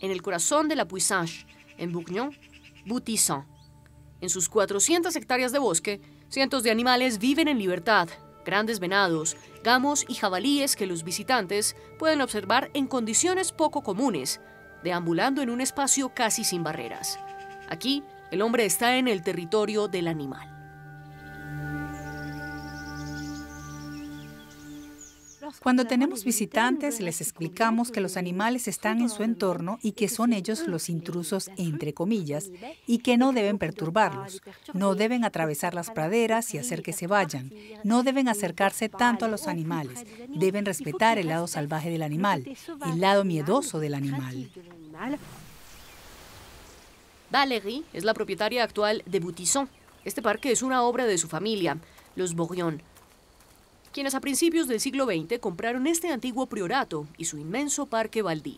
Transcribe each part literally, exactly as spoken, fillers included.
en el corazón de la Puisange, en Bourgnon, Boutissan. En sus cuatrocientas hectáreas de bosque, cientos de animales viven en libertad, grandes venados, gamos y jabalíes que los visitantes pueden observar en condiciones poco comunes, deambulando en un espacio casi sin barreras. Aquí, el hombre está en el territorio del animal. Cuando tenemos visitantes, les explicamos que los animales están en su entorno y que son ellos los intrusos, entre comillas, y que no deben perturbarlos. No deben atravesar las praderas y hacer que se vayan. No deben acercarse tanto a los animales. Deben respetar el lado salvaje del animal, el lado miedoso del animal. Valérie es la propietaria actual de Boutissan. Este parque es una obra de su familia, los Bourgnon, quienes a principios del siglo veinte compraron este antiguo priorato y su inmenso parque baldío.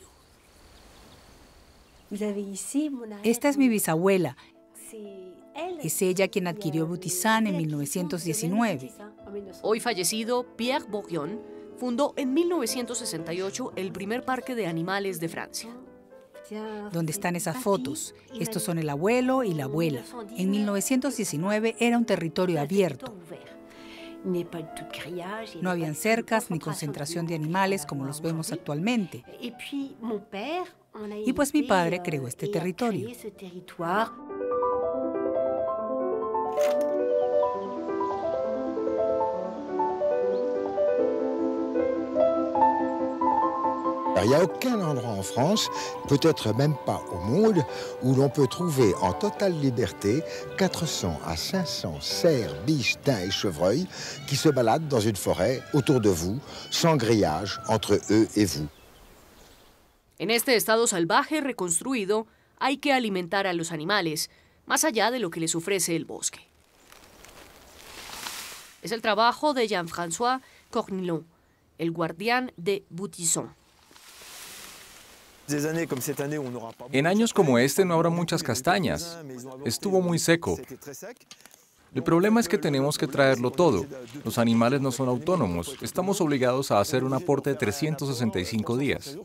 Esta es mi bisabuela. Es ella quien adquirió Boutissan en mil novecientos diecinueve. Hoy fallecido, Pierre Bourgnon fundó en mil novecientos sesenta y ocho el primer parque de animales de Francia. ¿Dónde están esas fotos? Estos son el abuelo y la abuela. En mil novecientos diecinueve era un territorio abierto. No habían cercas ni concentración de animales como los vemos actualmente. Y pues mi padre creó este territorio. Il n'y a aucun endroit en France, peut-être même pas au monde, où l'on peut trouver en totale liberté quatre cents à cinq cents cerfs, biches, daims et chevreuils qui se baladent dans une forêt autour de vous, sans grillage entre eux et vous. En este estado salvaje reconstruido, hay que alimentar a los animales, más allá de lo que les ofrece el bosque. Es el trabajo de Jean-François Cornilon, el guardián de Boutissan. En años como este no habrá muchas castañas. Estuvo muy seco. El problema es que tenemos que traerlo todo. Los animales no son autónomos. Estamos obligados a hacer un aporte de trescientos sesenta y cinco días.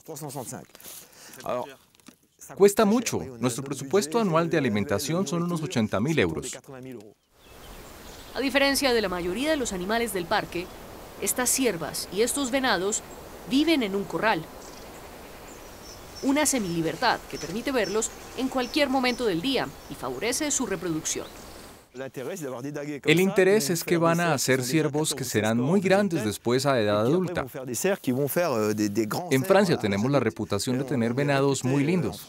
Cuesta mucho. Nuestro presupuesto anual de alimentación son unos ochenta mil euros. A diferencia de la mayoría de los animales del parque, estas ciervas y estos venados viven en un corral. Una semilibertad que permite verlos en cualquier momento del día y favorece su reproducción. El interés es que van a hacer ciervos que serán muy grandes después a edad adulta. En Francia tenemos la reputación de tener venados muy lindos.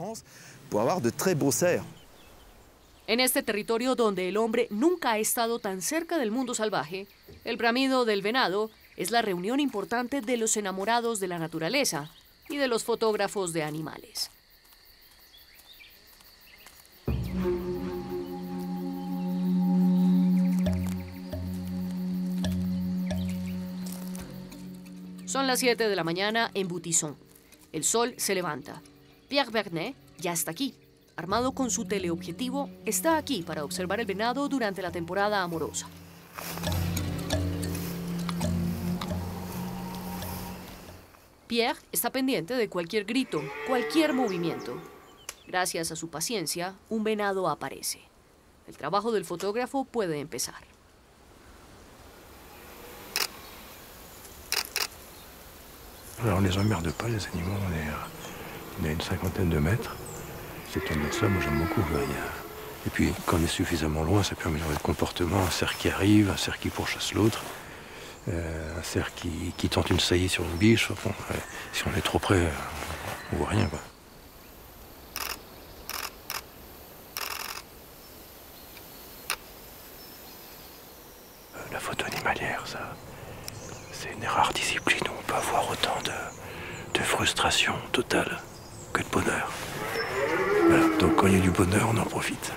En este territorio donde el hombre nunca ha estado tan cerca del mundo salvaje, el bramido del venado es la reunión importante de los enamorados de la naturaleza y de los fotógrafos de animales. Son las siete de la mañana en Boutissan. El sol se levanta. Pierre Bernet ya está aquí. Armado con su teleobjetivo, está aquí para observar el venado durante la temporada amorosa. Pierre está pendiente de cualquier grito, cualquier movimiento. Gracias a su paciencia, un venado aparece. El trabajo del fotógrafo puede empezar. Alors on les emmerde pas, les animaux, on est, on est à une cinquantaine de mètres. Cette ambiance-là, moi j'aime beaucoup. Il y a... Et puis quand on est suffisamment loin, ça peut améliorer le comportement. Un cerf qui arrive, un cerf qui pourchasse l'autre, euh, un cerf qui, qui tente une saillie sur une biche. Bon, ouais, si on est trop près, on voit rien, quoi. La photo animalière, ça, c'est une rare discipline où on peut avoir autant de, de frustration totale que de bonheur. Voilà, donc quand il y a du bonheur, on en profite.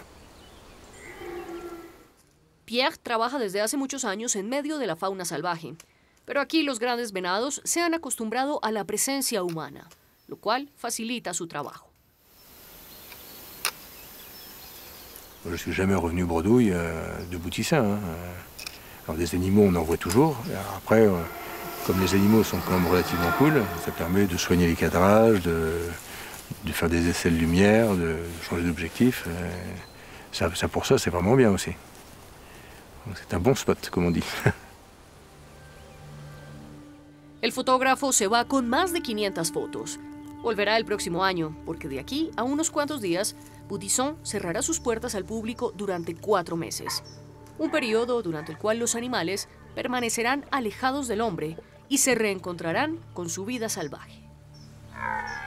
Pierre trabaja desde hace muchos años en medio de la fauna salvaje, pero aquí los grandes venados se han acostumbrado a la presencia humana, lo cual facilita su trabajo. Je suis jamais revenu bredouille euh, de Boutissan. Hein. Alors des animaux, on en voit toujours. Après, euh, comme les animaux sont quand même relativement cool, ça permet de soigner les cadrages, de, de faire des essais de lumière, de changer d'objectif. Ça, ça, pour ça, c'est vraiment bien aussi. C'est un bon spot, comme on dit. El fotógrafo se va con más de quinientas fotos. Volverá el próximo año, porque de aquí a unos cuantos días, Butisson cerrará sus puertas al público durante cuatro meses. Un periodo durante el cual los animales permanecerán alejados del hombre y se reencontrarán con su vida salvaje.